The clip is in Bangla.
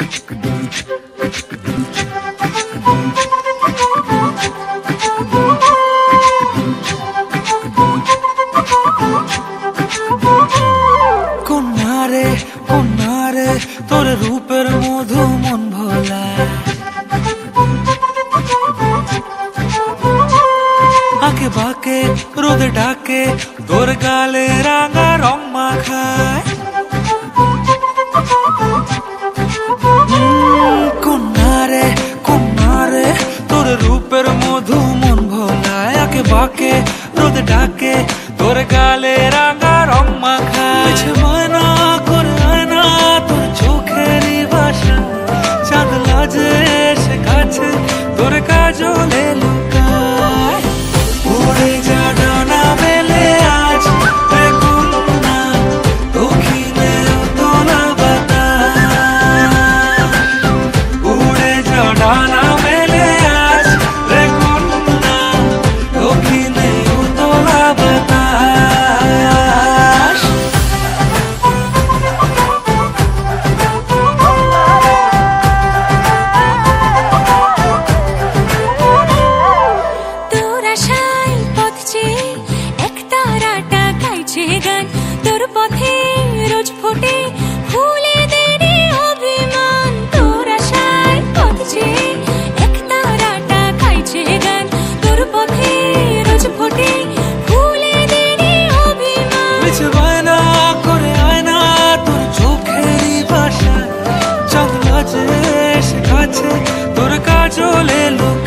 কন্যারে তোর রূপের মধু মন ভোলা, আঁকে বাঁকে রোদে ডাকে তোর গালে রাঙা রং মাখায়। কন্যারে তোর রূপের মধু মন ভোলায়, আঁকে বাঁকে রোদে ডাকে তোর গালে রাঙা রং মাখায়। ময়না করে আয়না তোর চোখেরই ভাষা, চাঁদ লাজে এসে কাছে তোর কাজলে লুকায়। উড়ে যা ডানা মেলে আজ রে কন্যা, দক্ষিণে উতলা বাতাস। উড়ে যা ডানা মেলে আজ রে কন্যা, দক্ষিণে উতলা বাতাস। তোর আশায় পথ চেয়ে এক তারাটা গাইছে গান, তোর পথে রোজ ফোটে ফুলেদেরই অভিমান। তোর আশায় পথ চেয়ে এক তারাটা গাইছে গান, তোর পথে রোজ ফোটে ফুলেদেরই অভিমান। বায়না করে আয়না তোর চোখেরই ভাষা, চাঁদ লাজে এসে কাছে তোর কাজলে লুকায়।